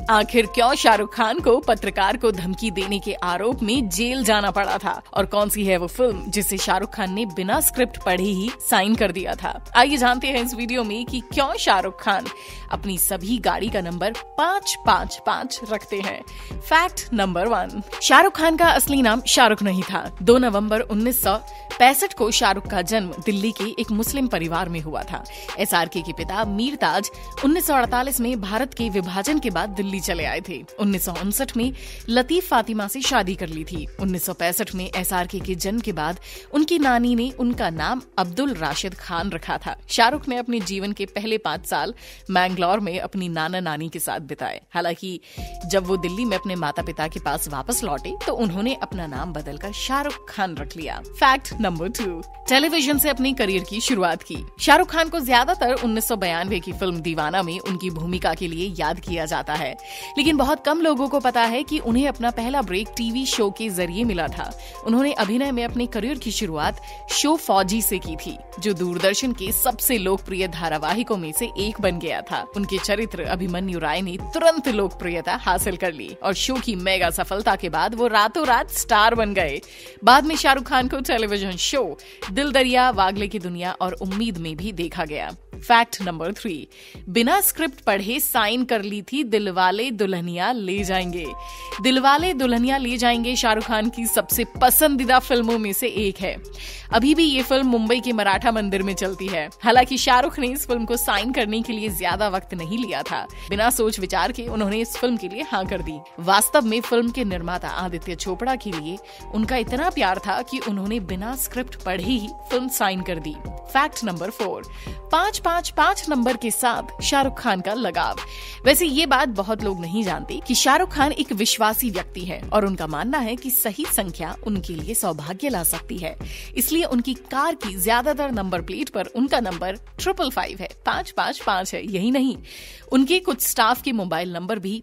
आखिर क्यों शाहरुख खान को पत्रकार को धमकी देने के आरोप में जेल जाना पड़ा था और कौन सी है वो फिल्म जिसे शाहरुख खान ने बिना स्क्रिप्ट पढ़े ही साइन कर दिया था। आइए जानते हैं इस वीडियो में कि क्यों शाहरुख खान अपनी सभी गाड़ी का नंबर 555 रखते हैं। फैक्ट नंबर 1, शाहरुख खान का असली नाम शाहरुख नहीं था। 2 नवंबर 1965 को शाहरुख का जन्म दिल्ली के एक मुस्लिम परिवार में हुआ था। SRK के पिता मीर ताज 1948 में भारत के विभाजन के बाद दिल्ली चले आए थे। 1959 में लतीफ फातिमा से शादी कर ली थी। 1965 में SRK के जन्म के बाद उनकी नानी ने उनका नाम अब्दुल राशिद खान रखा था। शाहरुख ने अपने जीवन के पहले 5 साल मैंगलोर में अपनी नाना नानी के साथ बिताए। हालांकि जब वो दिल्ली में अपने माता पिता के पास वापस लौटे तो उन्होंने अपना नाम बदलकर शाहरुख खान रख लिया। फैक्ट नंबर 2, टेलीविजन से अपनी करियर की शुरुआत की। शाहरुख खान को ज्यादातर 1992 की फिल्म दीवाना में उनकी भूमिका के लिए याद किया जाता है, लेकिन बहुत कम लोगों को पता है कि उन्हें अपना पहला ब्रेक टीवी शो के जरिए मिला था। उन्होंने अभिनय में अपने करियर की शुरुआत शो फौजी से की थी, जो दूरदर्शन के सबसे लोकप्रिय धारावाहिकों में से एक बन गया था। उनके चरित्र अभिमन्यु राय ने तुरंत लोकप्रियता हासिल कर ली और शो की मेगा सफलता के बाद वो रातों रात स्टार बन गए। बाद में शाहरुख खान को टेलीविजन शो दिल दरिया, वागले की दुनिया और उम्मीद में भी देखा गया। फैक्ट नंबर 3, बिना स्क्रिप्ट पढ़े साइन कर ली थी दिलवाले दुल्हनिया ले जाएंगे। दिलवाले दुल्हनिया ले जाएंगे शाहरुख खान की सबसे पसंदीदा फिल्मों में से एक है। अभी भी ये फिल्म मुंबई के मराठा मंदिर में चलती है। हालांकि शाहरुख ने इस फिल्म को साइन करने के लिए ज्यादा वक्त नहीं लिया था। बिना सोच विचार के उन्होंने इस फिल्म के लिए हाँ कर दी। वास्तव में फिल्म के निर्माता आदित्य चोपड़ा के लिए उनका इतना प्यार था कि उन्होंने बिना स्क्रिप्ट पढ़े ही फिल्म साइन कर दी। फैक्ट नंबर 4, 555 नंबर के साथ शाहरुख खान का लगाव। वैसे ये बात बहुत लोग नहीं जानते कि शाहरुख खान एक विश्वासी व्यक्ति है और उनका मानना है कि सही संख्या उनके लिए सौभाग्य ला सकती है। इसलिए उनकी कार की ज्यादातर नंबर प्लेट पर उनका नंबर 555 है, 555 है। यही नहीं, उनके कुछ स्टाफ के मोबाइल नंबर भी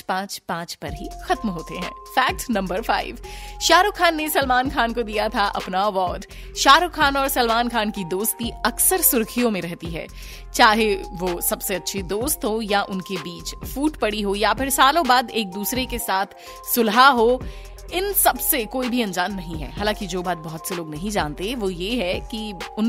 555 पर ही खत्म होते हैं। फैक्ट नंबर 5, शाहरुख खान ने सलमान खान को दिया था अपना अवार्ड। शाहरुख खान और सलमान खान की दोस्ती अक्सर सुर्खियों में रहती है, चाहे वो सबसे अच्छे दोस्त हो या उनके बीच फूट पड़ी हो या फिर सालों बाद एक दूसरे के साथ सुलह हो। इन सब से कोई भी अनजान नहीं है। हालांकि जो बात बहुत से लोग नहीं जानते वो ये है कि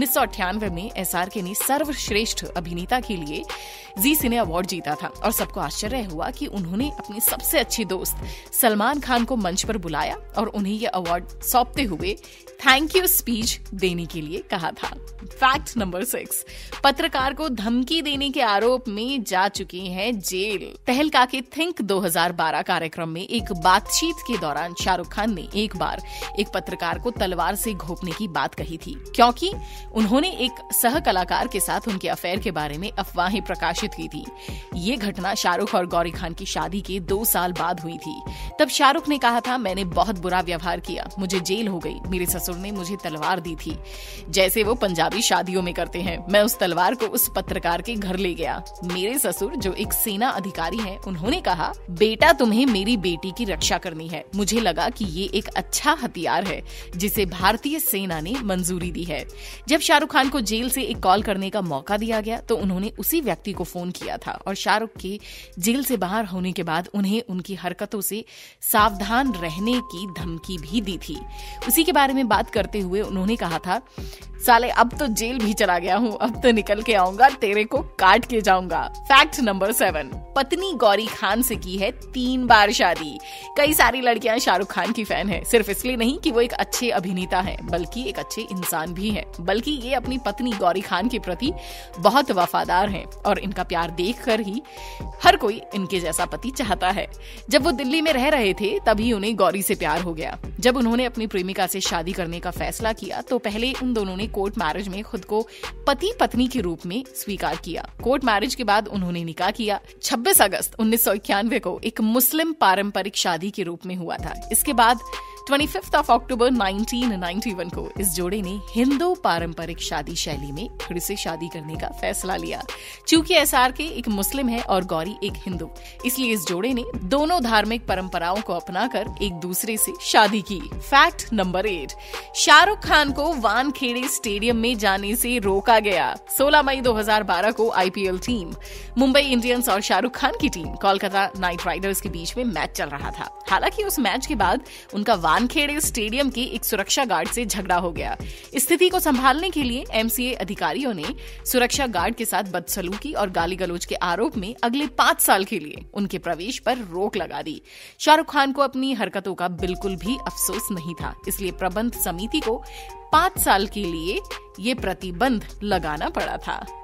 1998 में SRK ने सर्वश्रेष्ठ अभिनेता के लिए जी सिने अवार्ड जीता था और सबको आश्चर्य हुआ कि उन्होंने अपने सबसे अच्छे दोस्त सलमान खान को मंच पर बुलाया और उन्हें यह अवार्ड सौंपते हुए थैंक यू स्पीच देने के लिए कहा था। फैक्ट नंबर 6, पत्रकार को धमकी देने के आरोप में जा चुके हैं जेल। तहलका के थिंक 2012 कार्यक्रम में एक बातचीत के दौरान शाहरुख खान ने एक बार एक पत्रकार को तलवार से घोंपने की बात कही थी, क्योंकि उन्होंने एक सह कलाकार के साथ उनके अफेयर के बारे में अफवाहें प्रकाशित की थी। ये घटना शाहरुख और गौरी खान की शादी के 2 साल बाद हुई थी। तब शाहरुख ने कहा था, मैंने बहुत बुरा व्यवहार किया, मुझे जेल हो गई, मेरे ससुर ने मुझे तलवार दी थी, जैसे वो पंजाबी शादियों में करते हैं। मैं उस तलवार को उस पत्रकार के घर ले गया। मेरे ससुर जो एक सेना अधिकारी हैं, उन्होंने कहा, बेटा तुम्हें मेरी बेटी की रक्षा करनी है। मुझे लगा कि ये एक अच्छा हथियार है जिसे भारतीय सेना ने मंजूरी दी है। जब शाहरुख खान को जेल से एक कॉल करने का मौका दिया गया तो उन्होंने उसी व्यक्ति को फोन किया था और शाहरुख के जेल से बाहर होने के बाद उन्हें उनकी हरकतों से सावधान रहने की धमकी भी दी थी। उसी के बारे में बात करते हुए उन्होंने कहा था, साले अब तो जेल भी चला गया हूँ, अब तो निकल के आऊंगा, तेरे को काट के जाऊंगा। फैक्ट नंबर 7, पत्नी गौरी खान से की है 3 बार शादी। कई सारी लड़कियां शाहरुख खान की फैन है, सिर्फ इसलिए नहीं कि वो एक अच्छे अभिनेता हैं, बल्कि एक अच्छे इंसान भी हैं। बल्कि ये अपनी पत्नी गौरी खान के प्रति बहुत वफादार हैं और इनका प्यार देखकर ही हर कोई इनके जैसा पति चाहता है। जब वो दिल्ली में रह रहे थे तभी उन्हें गौरी से प्यार हो गया। जब उन्होंने अपनी प्रेमिका से शादी करने का फैसला किया तो पहले उन दोनों ने कोर्ट मैरिज में खुद को पति पत्नी के रूप में स्वीकार किया। कोर्ट मैरिज के बाद उन्होंने निकाह किया। 26 अगस्त 1991 को एक मुस्लिम पारंपरिक शादी के रूप में हुआ था। इसके बाद 25 अक्टूबर 1991 को इस जोड़े ने हिंदू पारंपरिक शादी शैली में फिर से शादी करने का फैसला लिया। चूंकि SRK एक मुस्लिम है और गौरी एक हिंदू, इसलिए इस जोड़े ने दोनों धार्मिक परंपराओं को अपनाकर एक दूसरे से शादी की। फैक्ट नंबर 8, शाहरुख खान को वानखेड़े स्टेडियम में जाने से रोका गया। 16 मई 2012 को IPL टीम मुंबई इंडियंस और शाहरुख खान की टीम कोलकाता नाइट राइडर्स के बीच में मैच चल रहा था। हालांकि उस मैच के बाद उनका वानखेड़े स्टेडियम के एक सुरक्षा गार्ड से झगड़ा हो गया। स्थिति को संभालने के लिए MCA अधिकारियों ने सुरक्षा गार्ड के साथ बदसलूकी और गाली गलौज के आरोप में अगले 5 साल के लिए उनके प्रवेश पर रोक लगा दी। शाहरुख खान को अपनी हरकतों का बिल्कुल भी अफसोस नहीं था, इसलिए प्रबंध समिति को 5 साल के लिए ये प्रतिबंध लगाना पड़ा था।